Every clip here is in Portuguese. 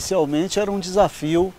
inicialmente era um desafio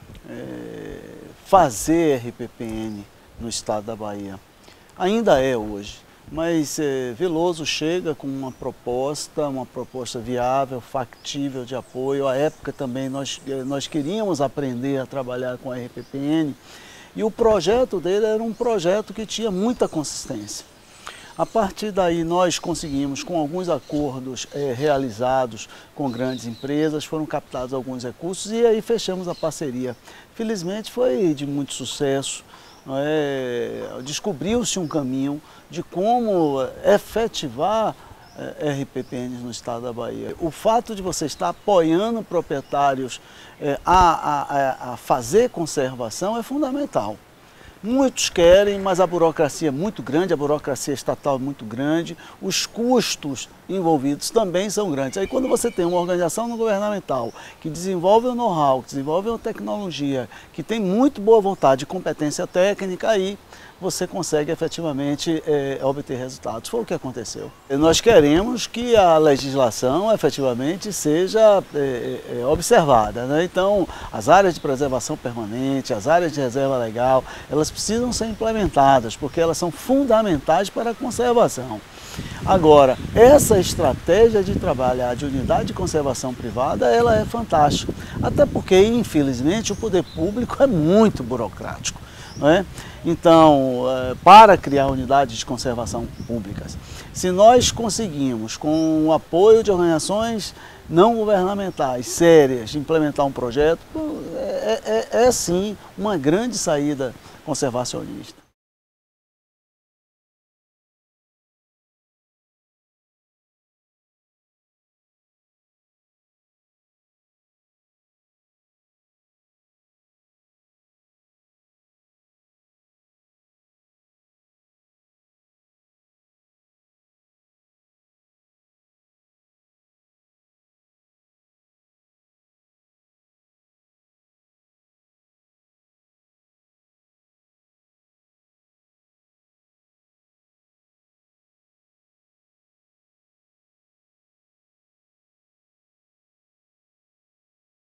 fazer RPPN no estado da Bahia. Ainda é hoje, mas Veloso chega com uma proposta viável, factível de apoio. À época também nós queríamos aprender a trabalhar com a RPPN e o projeto dele era um projeto que tinha muita consistência. A partir daí nós conseguimos, com alguns acordos realizados com grandes empresas, foram captados alguns recursos e aí fechamos a parceria. Felizmente foi de muito sucesso, descobriu-se um caminho de como efetivar RPPNs no estado da Bahia. O fato de você estar apoiando proprietários a fazer conservação é fundamental. Muitos querem, mas a burocracia é muito grande, a burocracia estatal é muito grande, os custos envolvidos também são grandes. Aí quando você tem uma organização não governamental que desenvolve o know-how, que desenvolve uma tecnologia, que tem muito boa vontade e competência técnica, aí você consegue efetivamente obter resultados. Foi o que aconteceu. Nós queremos que a legislação efetivamente seja observada, né? Então, as áreas de preservação permanente, as áreas de reserva legal, elas precisam ser implementadas, porque elas são fundamentais para a conservação. Agora, essa estratégia de trabalhar de unidade de conservação privada, ela é fantástica. Até porque, infelizmente, o poder público é muito burocrático. Não é? Então, para criar unidades de conservação públicas, se nós conseguimos, com o apoio de organizações não governamentais sérias, implementar um projeto, é sim uma grande saída conservacionista.